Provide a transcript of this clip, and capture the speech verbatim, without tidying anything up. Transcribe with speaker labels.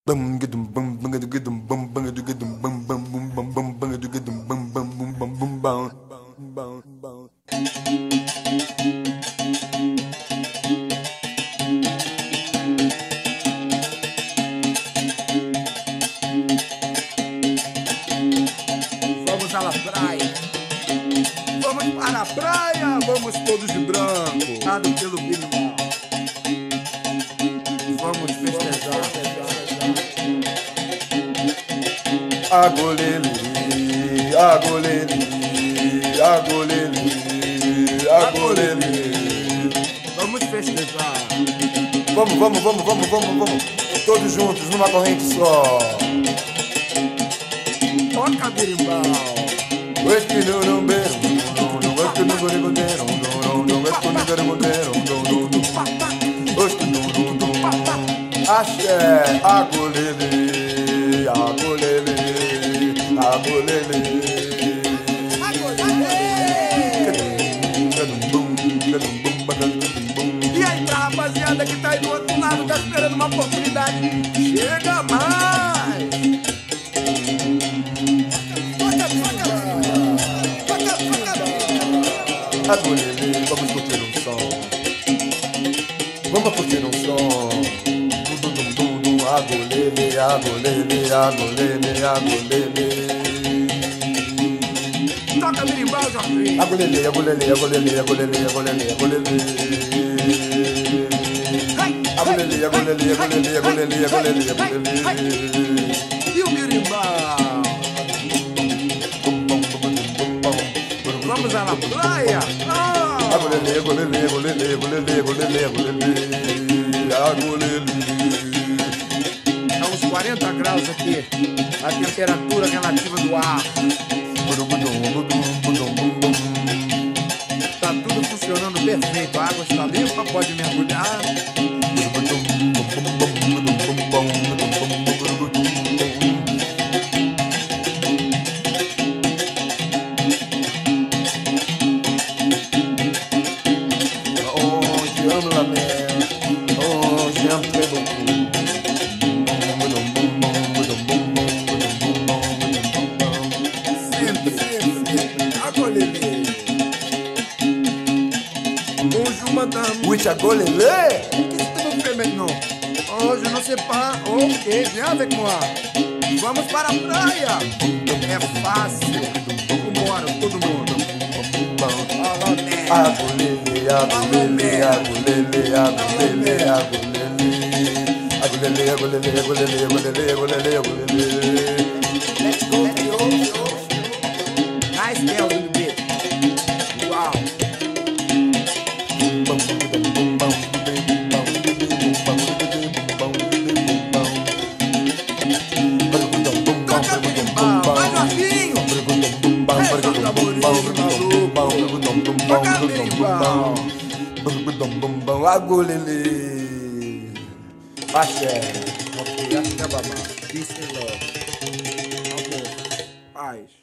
Speaker 1: Vamos à praia. Vamos para a praia, vamos todos de branco, dado pelo birimbau. Vamos festejar.
Speaker 2: Agolele, agolele, agolele, agolele.
Speaker 1: Vamos festejar.
Speaker 2: Vamos, vamos, vamos, vamos, vamos, vamos. Todos juntos numa corrente só.
Speaker 1: Toca birimbau.
Speaker 2: Axé, agolele, agolele, agolele.
Speaker 1: E aí, pra rapaziada que tá aí do outro lado, tá esperando uma oportunidade, chega mais!
Speaker 2: Agolele, vamos curtir um som. Vamos curtir um som. Agolele, agolele, agolele, agolele.
Speaker 1: Toca birimbau, Jorginho.
Speaker 2: Agolele, agolele, agolele, agolele, agolele, agolele. Agolele, agolele, agolele, agolele, agolele, agolele.
Speaker 1: E o birimbau? Vamos à praia. Ah!
Speaker 2: Agolele, agolele, agolele, agolele, agolele, agolele. Agolele.
Speaker 1: A uns quarenta graus aqui, a temperatura relativa do ar. Tá tudo funcionando perfeito. A água está limpa, pode mergulhar.
Speaker 2: Oh, je amo la mer. Oh, je amo très beaucoup.
Speaker 1: Sempre, sempre. Agolele. Bonjour, madame.
Speaker 2: Oui, agolele.
Speaker 1: Qu'est-ce que vous faites maintenant? Oh, je ne sais pas. Ok, viens avec moi. Vamos para a praia. É fácil. Vambora, todo mundo. Alô, né?
Speaker 2: Agolele, agolele, agolele, agolele, agolele. Agolele, agolele, agolele, agolele, agolele, agolele.
Speaker 1: Let's go, let's go. Nice girl in the bit. Wow. Toca birimbau, vai Jorginho. Toca birimbau.
Speaker 2: Agolele. Axé.
Speaker 1: Ok, acho que é babá. Peace and love. Amor. Paz.